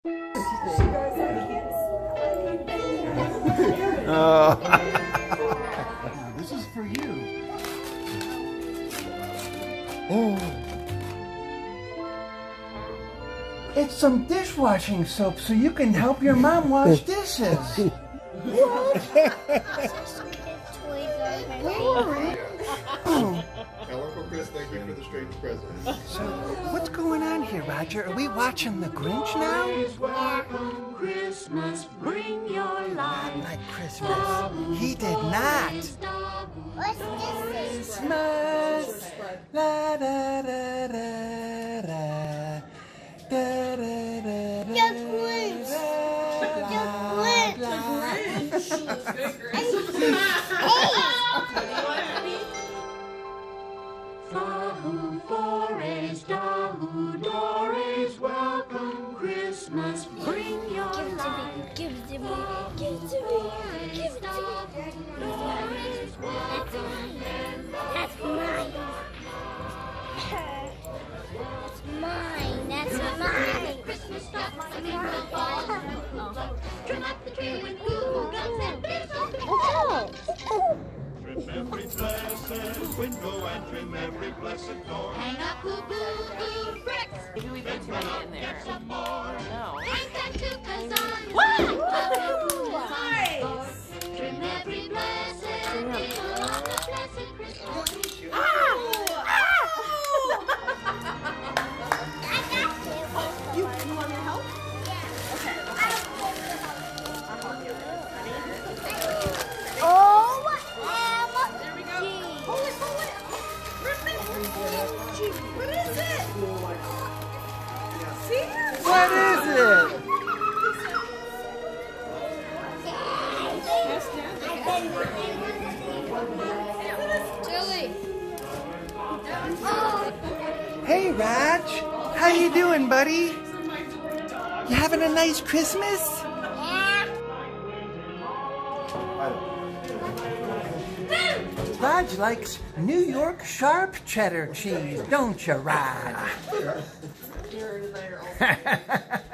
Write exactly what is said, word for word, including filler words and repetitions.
Oh. Now, this is for you. Oh. It's some dishwashing soap so you can help your mom wash dishes. Oh. Now, Uncle Chris, thank you for the strange present. So, what's going on here, Roger? Are we watching The Grinch now? Christmas, bring your light. Like Christmas. He did not. What's this? Christmas. La da da da da. Da da da da. The Grinch. The Fahu Forest, Dahu Dores, welcome Christmas, bring your light. Give it to me. Give it to me. Give it to me. That's mine. That's mine. That's mine. Christmas stuff, coming from fall. Trim up the tree with goo guns and Oh. Trim every blessed window and trim every blessed door. hang up boo-boo bricks. Maybe we put too many in there. Get some more. No. Hang that tucas on. Nice. Trim every blessed window on the blessed Christmas. You, you want me to help? Yeah. Okay. I'll help you. Oh, Emma. There we go. Hold it, hold it. What is it? See? What is it? Chili. Oh. Hey, Raj. How you doing, buddy? You having a nice Christmas? Raj likes New York sharp cheddar cheese, don't you, Raj?